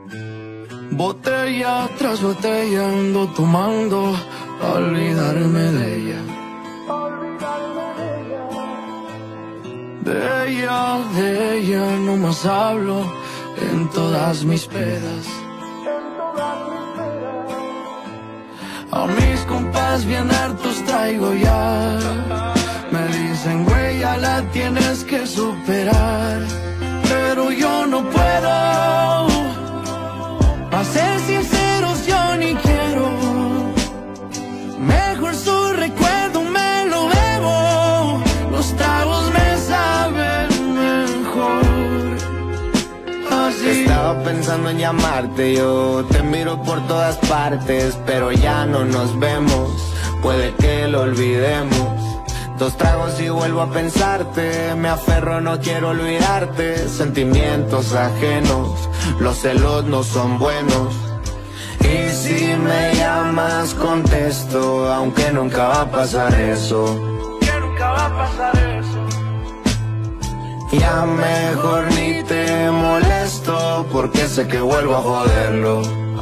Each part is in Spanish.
Botella tras botella ando tomando pa' olvidarme de ella. De ella no más hablo en todas mis pedas. A mis compas bien hartos traigo ya. Me dicen, güey, ya la tienes que superar. Pero yo no puedo. Pa' ser sinceros yo ni quiero. Mejor su recuerdo me lo bebo. Los tragos me saben mejor así. Estaba pensando en llamarte, yo te miro por todas partes, pero ya no nos vemos, puede que lo olvidemos. 2 tragos y vuelvo a pensarte, me aferro, no quiero olvidarte. Sentimientos ajenos, los celos no son buenos. Y si me llamas contesto, aunque nunca va a pasar eso. Que nunca va a pasar eso. Ya mejor ni te molesto, porque sé que vuelvo a joderlo.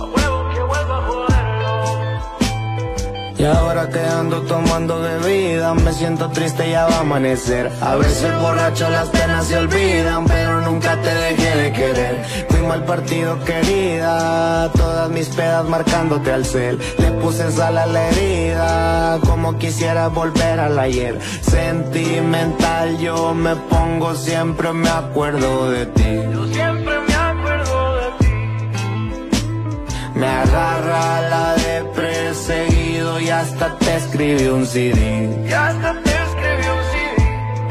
Y ahora que ando tomando bebida, me siento triste, ya va a amanecer. A veces borracho las penas se olvidan, pero nunca te dejé de querer. Fui mal partido, querida, todas mis pedas marcándote al cel. Le puse sal a la herida, como quisiera volver al ayer. Sentimental yo me pongo, siempre me acuerdo de ti. Yo siempre me acuerdo de ti. Me agarra la de perseguido y hasta te escribí un CD. Y hasta te escribí un CD.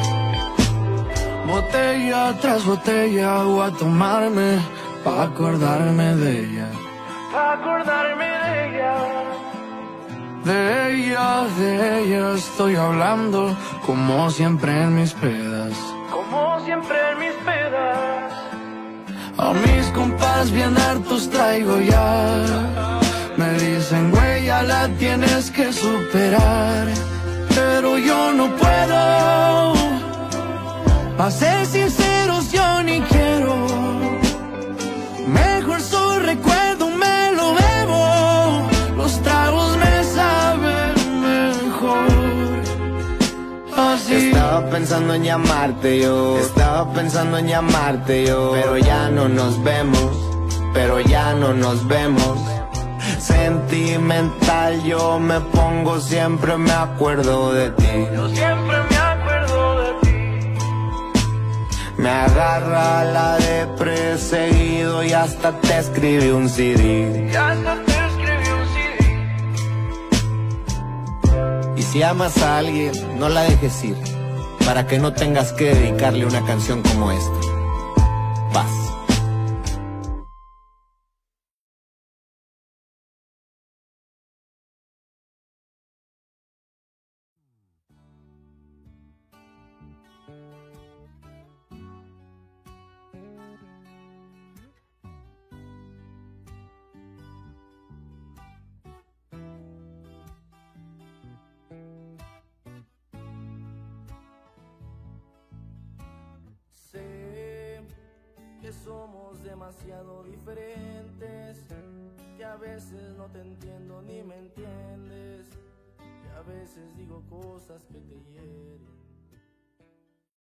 Botella tras botella voy a tomarme pa' acordarme de ella. Pa' acordarme de ella. De ella estoy hablando como siempre en mis pedas. Como siempre en mis pedas. A mis compas bien hartos traigo ya. Me dicen, güey, ya la tienes que superar. Pero yo no puedo. Pa' ser sinceros yo ni quiero. Mejor su recuerdo me lo bebo. Los tragos me saben mejor así. Estaba pensando en llamarte yo, estaba pensando en llamarte yo. Pero ya no nos vemos, pero ya no nos vemos. Sentimental yo me pongo, siempre me acuerdo de ti. Yo siempre me acuerdo de ti. Me agarra la de perseguido y hasta te escribí un CD. Y hasta te escribí un CD. Y si amas a alguien, no la dejes ir, para que no tengas que dedicarle una canción como esta. Paz. Sé que somos demasiado diferentes, que a veces no te entiendo ni me entiendes, que a veces digo cosas que te hieren.